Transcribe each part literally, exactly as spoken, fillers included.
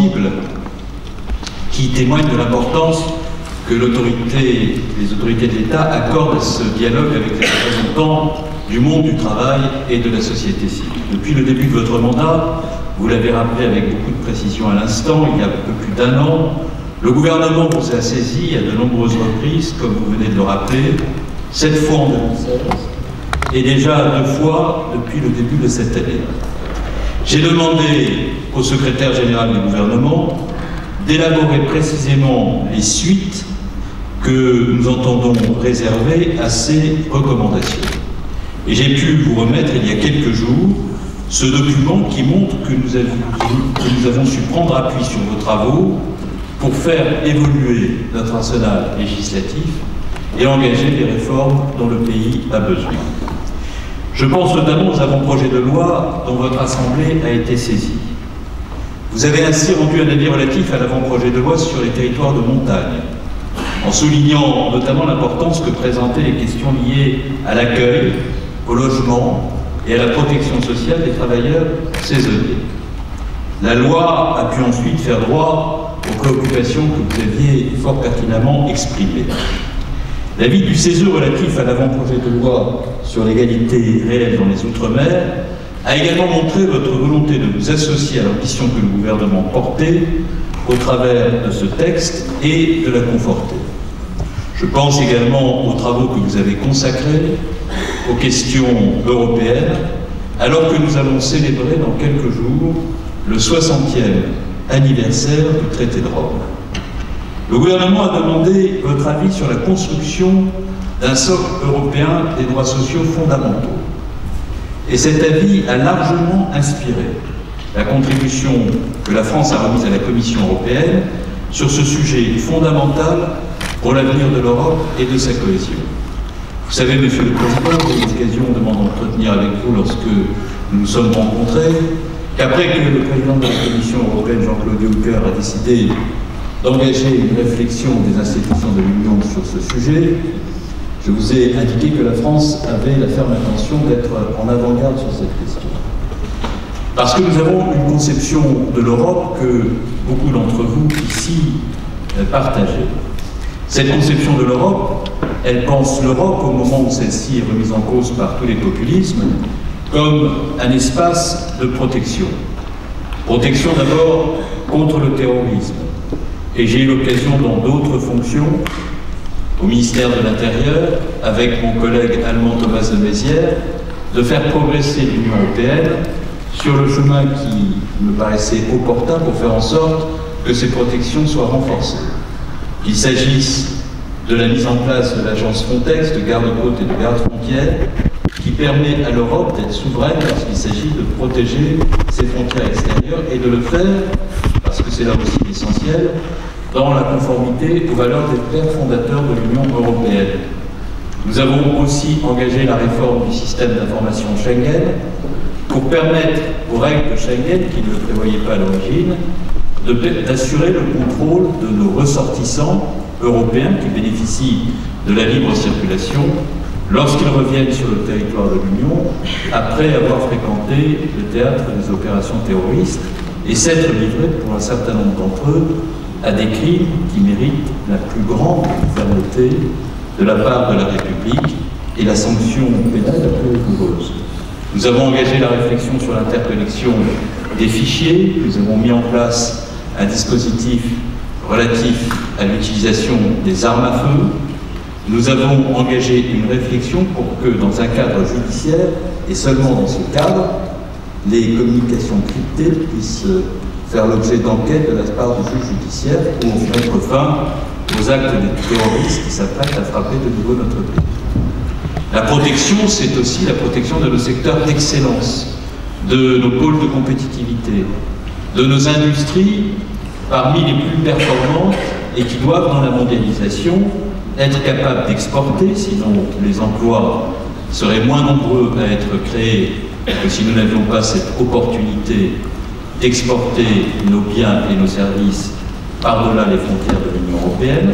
sensible qui témoigne de l'importance que l'autorité, les autorités de l'État accordent à ce dialogue avec les représentants du monde du travail et de la société civile. Depuis le début de votre mandat, vous l'avez rappelé avec beaucoup de précision à l'instant, il y a un peu plus d'un an, le gouvernement vous a saisi à de nombreuses reprises, comme vous venez de le rappeler, sept fois en deux mille seize, et déjà deux fois depuis le début de cette année. J'ai demandé au secrétaire général du gouvernement d'élaborer précisément les suites que nous entendons réserver à ces recommandations. Et j'ai pu vous remettre il y a quelques jours ce document qui montre que nous avons, que nous avons su prendre appui sur vos travaux pour faire évoluer notre arsenal législatif et engager les réformes dont le pays a besoin. Je pense notamment aux avant-projets de loi dont votre Assemblée a été saisie. Vous avez ainsi rendu un avis relatif à l'avant-projet de loi sur les territoires de montagne, en soulignant notamment l'importance que présentaient les questions liées à l'accueil, au logement et à la protection sociale des travailleurs saisonniers. La loi a pu ensuite faire droit aux préoccupations que vous aviez fort pertinemment exprimées. L'avis du C E S E relatif à l'avant-projet de loi sur l'égalité réelle dans les Outre-mer a également montré votre volonté de vous associer à l'ambition que le gouvernement portait au travers de ce texte et de la conforter. Je pense également aux travaux que vous avez consacrés aux questions européennes, alors que nous allons célébrer dans quelques jours le soixantième anniversaire du traité de Rome. Le gouvernement a demandé votre avis sur la construction d'un socle européen des droits sociaux fondamentaux. Et cet avis a largement inspiré la contribution que la France a remise à la Commission européenne sur ce sujet fondamental pour l'avenir de l'Europe et de sa cohésion. Vous savez, Monsieur le Président, j'ai eu l'occasion de m'en entretenir avec vous lorsque nous nous sommes rencontrés, qu'après que le Président de la Commission européenne, Jean-Claude Juncker, a décidé d'engager une réflexion des institutions de l'Union sur ce sujet, je vous ai indiqué que la France avait la ferme intention d'être en avant-garde sur cette question. Parce que nous avons une conception de l'Europe que beaucoup d'entre vous ici partagez. Cette conception de l'Europe, elle pense l'Europe, au moment où celle-ci est remise en cause par tous les populismes, comme un espace de protection. Protection d'abord contre le terrorisme. Et j'ai eu l'occasion dans d'autres fonctions, au ministère de l'Intérieur, avec mon collègue allemand Thomas de Maizière, de faire progresser l'Union européenne sur le chemin qui me paraissait opportun pour faire en sorte que ces protections soient renforcées. Qu'il s'agisse de la mise en place de l'agence Frontex, de garde-côtes et de garde-frontières, qui permet à l'Europe d'être souveraine lorsqu'il s'agit de protéger ses frontières extérieures et de le faire, parce que c'est là aussi l'essentiel, dans la conformité aux valeurs des pères fondateurs de l'Union européenne. Nous avons aussi engagé la réforme du système d'information Schengen pour permettre aux règles de Schengen, qui ne le prévoyaient pas à l'origine, d'assurer le contrôle de nos ressortissants européens qui bénéficient de la libre circulation lorsqu'ils reviennent sur le territoire de l'Union après avoir fréquenté le théâtre des opérations terroristes et s'être livrés pour un certain nombre d'entre eux à des crimes qui méritent la plus grande fermeté de la part de la République et la sanction pénale la plus rigoureuse. Nous avons engagé la réflexion sur l'interconnexion des fichiers, nous avons mis en place un dispositif relatif à l'utilisation des armes à feu. Nous avons engagé une réflexion pour que, dans un cadre judiciaire, et seulement dans ce cadre, les communications cryptées puissent faire l'objet d'enquête de la part du juge judiciaire pour mettre fin aux actes des terroristes qui s'apprêtent à frapper de nouveau notre pays. La protection, c'est aussi la protection de nos secteurs d'excellence, de nos pôles de compétitivité, de nos industries parmi les plus performantes et qui doivent, dans la mondialisation, être capables d'exporter, sinon les emplois seraient moins nombreux à être créés que si nous n'avions pas cette opportunité d'exporter nos biens et nos services par-delà les frontières de l'Union européenne.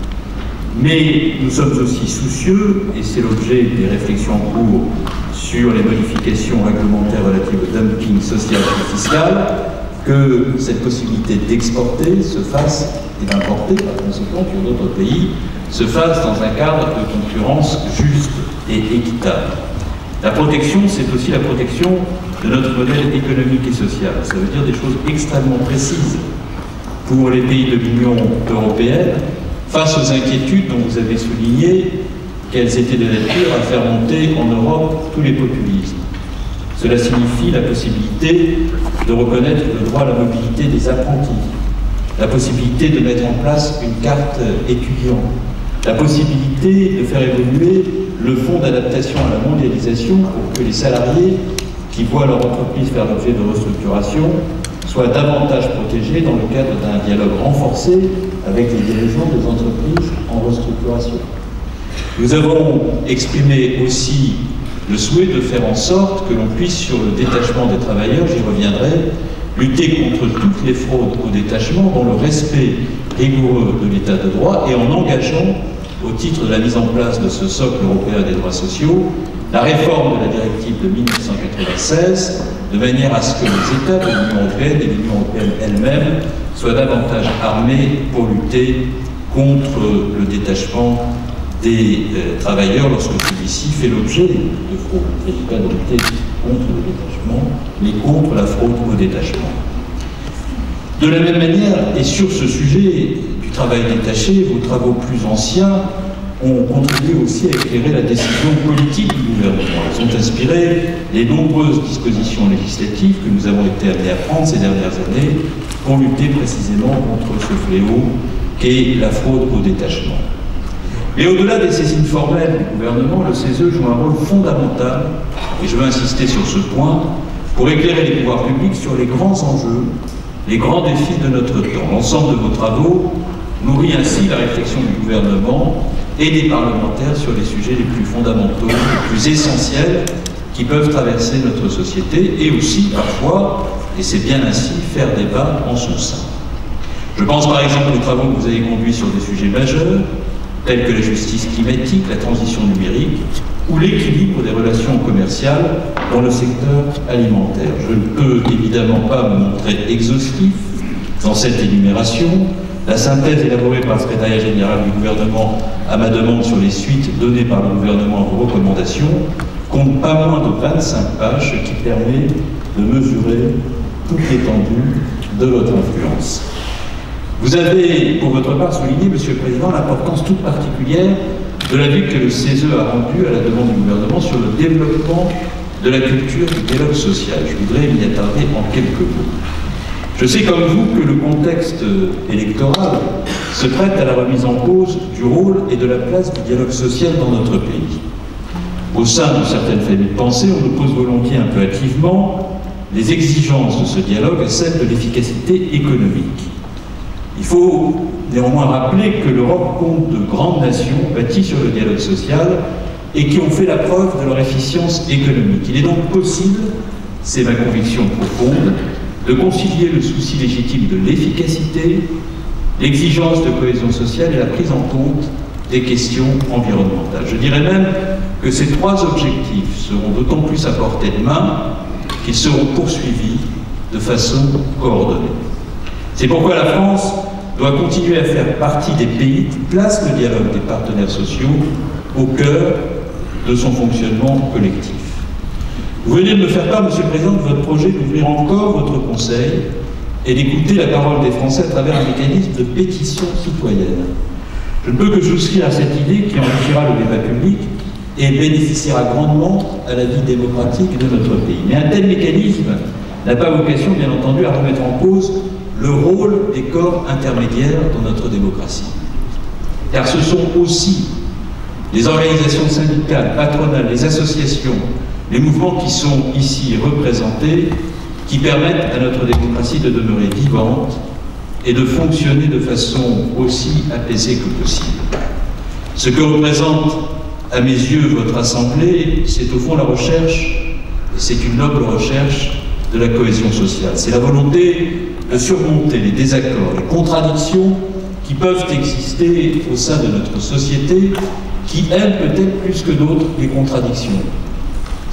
Mais nous sommes aussi soucieux, et c'est l'objet des réflexions en cours sur les modifications réglementaires relatives au dumping social et fiscal, que cette possibilité d'exporter se fasse, et d'importer par conséquent sur d'autres pays, se fasse dans un cadre de concurrence juste et équitable. La protection, c'est aussi la protection de notre modèle économique et social. Ça veut dire des choses extrêmement précises pour les pays de l'Union européenne, face aux inquiétudes dont vous avez souligné qu'elles étaient de nature à faire monter en Europe tous les populismes. Cela signifie la possibilité de reconnaître le droit à la mobilité des apprentis, la possibilité de mettre en place une carte étudiant, la possibilité de faire évoluer le fonds d'adaptation à la mondialisation pour que les salariés qui voient leur entreprise faire l'objet de restructuration soient davantage protégés dans le cadre d'un dialogue renforcé avec les dirigeants des entreprises en restructuration. Nous avons exprimé aussi le souhait de faire en sorte que l'on puisse, sur le détachement des travailleurs, j'y reviendrai, lutter contre toutes les fraudes au détachement dans le respect rigoureux de l'état de droit et en engageant, au titre de la mise en place de ce socle européen des droits sociaux, la réforme de la directive de mille neuf cent quatre-vingt-seize, de manière à ce que les États de l'Union européenne et l'Union européenne elle-même soient davantage armés pour lutter contre le détachement des euh, travailleurs lorsque celui-ci fait l'objet de fraude. Il ne s'agit pas de lutter contre le détachement, mais contre la fraude au détachement. De la même manière, et sur ce sujet du travail détaché, vos travaux plus anciens ont contribué aussi à éclairer la décision politique du gouvernement. Elles ont inspiré les nombreuses dispositions législatives que nous avons été amenés à prendre ces dernières années pour lutter précisément contre ce fléau qu'est la fraude au détachement. Mais au-delà des saisines formelles du gouvernement, le C E S E joue un rôle fondamental, et je veux insister sur ce point, pour éclairer les pouvoirs publics sur les grands enjeux, les grands défis de notre temps. L'ensemble de vos travaux nourrit ainsi la réflexion du gouvernement et des parlementaires sur les sujets les plus fondamentaux, les plus essentiels qui peuvent traverser notre société et aussi parfois, et c'est bien ainsi, faire débat en son sein. Je pense par exemple aux travaux que vous avez conduits sur des sujets majeurs, tels que la justice climatique, la transition numérique ou l'équilibre des relations commerciales dans le secteur alimentaire. Je ne peux évidemment pas me montrer exhaustif dans cette énumération. La synthèse élaborée par le secrétariat général du gouvernement à ma demande sur les suites données par le gouvernement à vos recommandations compte pas moins de vingt-cinq pages, ce qui permet de mesurer toute l'étendue de votre influence. Vous avez, pour votre part, souligné, Monsieur le Président, l'importance toute particulière de l'avis que le C E S E a rendu à la demande du gouvernement sur le développement de la culture du dialogue social. Je voudrais m'y attarder en quelques mots. Je sais comme vous que le contexte électoral se prête à la remise en cause du rôle et de la place du dialogue social dans notre pays. Au sein de certaines familles de pensée, on oppose volontiers un peu hâtivement les exigences de ce dialogue à celles de l'efficacité économique. Il faut néanmoins rappeler que l'Europe compte de grandes nations bâties sur le dialogue social et qui ont fait la preuve de leur efficience économique. Il est donc possible, c'est ma conviction profonde, de concilier le souci légitime de l'efficacité, l'exigence de cohésion sociale et la prise en compte des questions environnementales. Je dirais même que ces trois objectifs seront d'autant plus à portée de main qu'ils seront poursuivis de façon coordonnée. C'est pourquoi la France doit continuer à faire partie des pays qui placent le dialogue des partenaires sociaux au cœur de son fonctionnement collectif. Vous venez de me faire part, Monsieur le Président, de votre projet d'ouvrir encore votre Conseil et d'écouter la parole des Français à travers un mécanisme de pétition citoyenne. Je ne peux que souscrire à cette idée qui enrichira le débat public et bénéficiera grandement à la vie démocratique de notre pays. Mais un tel mécanisme n'a pas vocation, bien entendu, à remettre en cause le rôle des corps intermédiaires dans notre démocratie. Car ce sont aussi les organisations syndicales, patronales, les associations, les mouvements qui sont ici représentés, qui permettent à notre démocratie de demeurer vivante et de fonctionner de façon aussi apaisée que possible. Ce que représente, à mes yeux, votre Assemblée, c'est au fond la recherche, et c'est une noble recherche, de la cohésion sociale. C'est la volonté de surmonter les désaccords, les contradictions qui peuvent exister au sein de notre société, qui aiment peut-être plus que d'autres les contradictions.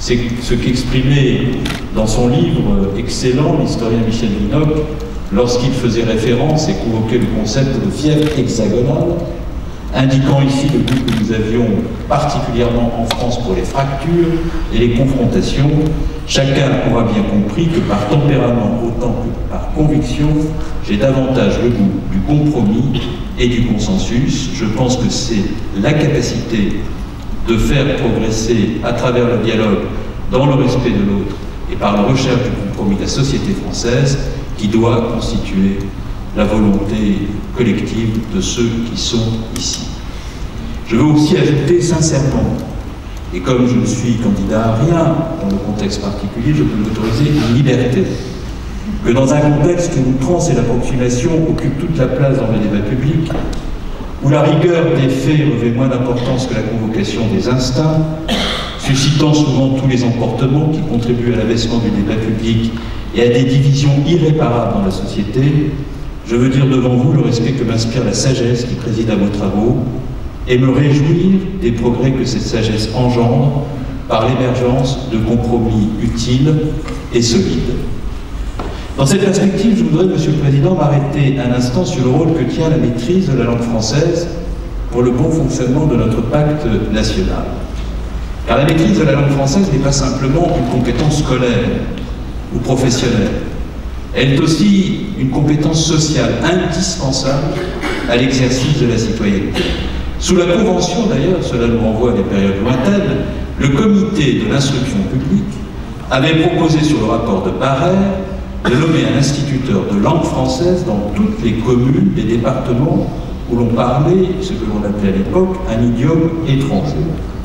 C'est ce qu'exprimait dans son livre excellent l'historien Michel Vinocq lorsqu'il faisait référence et convoquait le concept de fièvre hexagonale, indiquant ici le but que nous avions particulièrement en France pour les fractures et les confrontations. Chacun aura bien compris que par tempérament autant que par conviction, j'ai davantage le goût du compromis et du consensus. Je pense que c'est la capacité de faire progresser à travers le dialogue, dans le respect de l'autre et par la recherche du compromis de la société française qui doit constituer la volonté collective de ceux qui sont ici. Je veux aussi ajouter sincèrement, et comme je ne suis candidat à rien dans le contexte particulier, je peux m'autoriser une liberté, que dans un contexte où l'outrance et l'approximation occupent toute la place dans le débat public, où la rigueur des faits revêt moins d'importance que la convocation des instincts, suscitant souvent tous les emportements qui contribuent à l'abaissement du débat public et à des divisions irréparables dans la société, je veux dire devant vous le respect que m'inspire la sagesse qui préside à vos travaux et me réjouir des progrès que cette sagesse engendre par l'émergence de compromis utiles et solides. Dans cette perspective, je voudrais, Monsieur le Président, m'arrêter un instant sur le rôle que tient la maîtrise de la langue française pour le bon fonctionnement de notre pacte national. Car la maîtrise de la langue française n'est pas simplement une compétence scolaire ou professionnelle. Elle est aussi une compétence sociale indispensable à l'exercice de la citoyenneté. Sous la Convention, d'ailleurs, cela nous renvoie à des périodes lointaines, le comité de l'instruction publique avait proposé sur le rapport de Barrère de nommer un instituteur de langue française dans toutes les communes des départements où l'on parlait ce que l'on appelait à l'époque un idiome étranger.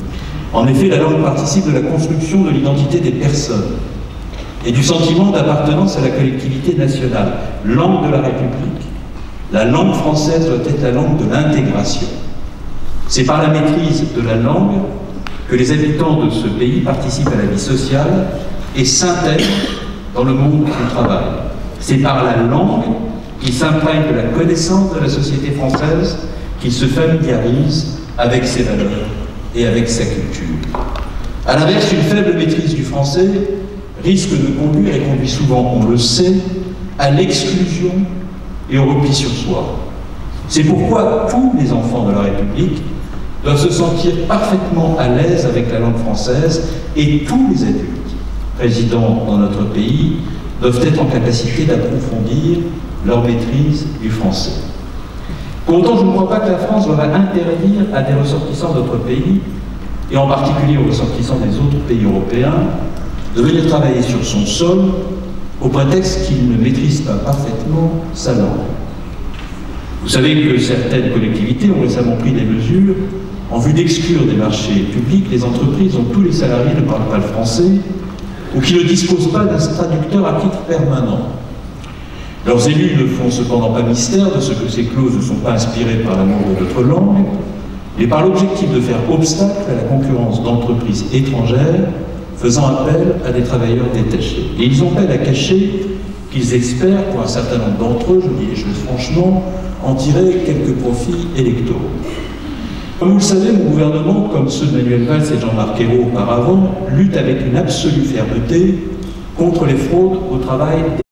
En effet, la langue participe de la construction de l'identité des personnes et du sentiment d'appartenance à la collectivité nationale. Langue de la République, la langue française doit être la langue de l'intégration. C'est par la maîtrise de la langue que les habitants de ce pays participent à la vie sociale et s'intègrent dans le monde du travail. C'est par la langue qu'ils s'imprègnent de la connaissance de la société française qu'ils se familiarisent avec ses valeurs et avec sa culture. À l'inverse, une faible maîtrise du français risque de conduire, et conduit souvent, on le sait, à l'exclusion et au repli sur soi. C'est pourquoi tous les enfants de la République doivent se sentir parfaitement à l'aise avec la langue française et tous les adultes résidant dans notre pays doivent être en capacité d'approfondir leur maîtrise du français. Pour autant, je ne crois pas que la France doive interdire à des ressortissants de notre pays, et en particulier aux ressortissants des autres pays européens, de venir travailler sur son sol au prétexte qu'ils ne maîtrisent pas parfaitement sa langue. Vous savez que certaines collectivités ont récemment pris des mesures en vue d'exclure des marchés publics les entreprises dont tous les salariés ne parlent pas le français ou qui ne disposent pas d'un traducteur à titre permanent. Leurs élus ne font cependant pas mystère de ce que ces clauses ne sont pas inspirées par l'amour de notre langue, mais par l'objectif de faire obstacle à la concurrence d'entreprises étrangères faisant appel à des travailleurs détachés. Et ils ont peine à cacher qu'ils espèrent, pour un certain nombre d'entre eux, je dis les choses franchement, en tirer quelques profits électoraux. Comme vous le savez, mon gouvernement, comme ceux de Manuel Valls et Jean-Marc Ayrault auparavant, lutte avec une absolue fermeté contre les fraudes au travail